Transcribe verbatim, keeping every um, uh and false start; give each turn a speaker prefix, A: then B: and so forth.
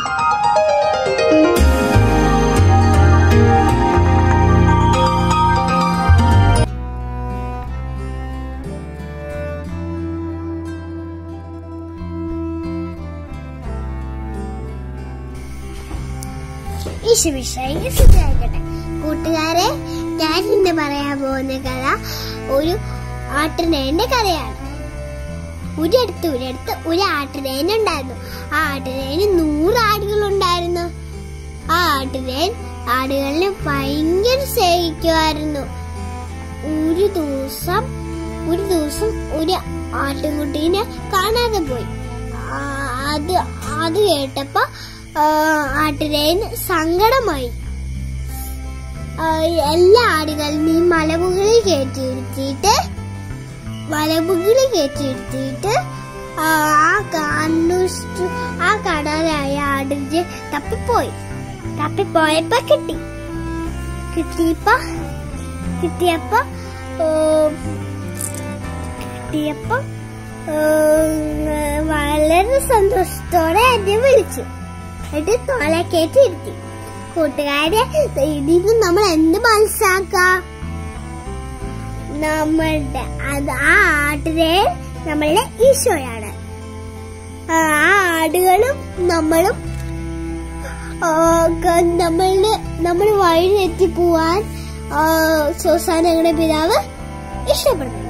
A: കൂട്ടുകാരെ, ഞാൻ ഇന്ന് പറയാൻ പോകുന്ന കഥ ഒരു ആട്ടിടയന്റെ കഥയാണ്. ഒരിടത്ത് ഒരിടത്ത് ഒരു ആട്ടിടയൻ ഉണ്ടായിരുന്നു. ആ ആട്ടിടയന് നൂറ് ആടുകളുണ്ടായിരുന്നു. ആ ആട്ടിടയൻ ആടുകളിനെ ഭയങ്കര സ്നേഹിക്കുമായിരുന്നു. ഒരു ദിവസം ഒരു ദിവസം ഒരു ആട്ടുകുട്ടീനെ കാണാതെ പോയി. അത് അത് കേട്ടപ്പോ ആട്ടിടയന് സങ്കടമായി. എല്ലാ ആടുകളെയും മലമുകളിൽ കയറ്റിയിരുത്തിയിട്ട് മലമുകളിൽ കയറ്റിയിരുത്തിയിട്ട് ആ കണ്ണുഷ്ടു ആ കടലായ ആടിനെ തപ്പിപ്പോയി. തപ്പിപ്പോയപ്പോ കിട്ടി കിട്ടിയപ്പോ കിട്ടിയപ്പോ കിട്ടിയപ്പോ വളരെ സന്തോഷത്തോടെ എന്നെ വിളിച്ചു. എന്നിട്ട് തോളെ കയറ്റിയിരുത്തി. കൂട്ടുകാരെ, ഇതിന് നമ്മൾ എന്ത് മനസ്സിലാക്കാം? നമ്മളുടെ അത് ആ ആട്ടിനെ നമ്മളുടെ ഈശോയാണ്. ആ ആടുകളും നമ്മളും നമ്മളുടെ നമ്മൾ വഴി എത്തി പോവാൻ സോസാനങ്ങളുടെ പിതാവ് ഇഷ്ടപ്പെടുന്നു.